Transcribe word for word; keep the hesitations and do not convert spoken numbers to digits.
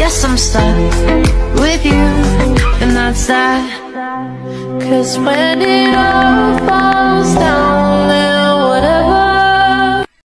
guess I'm stuck with you, and that's that. 'Cause when it all falls down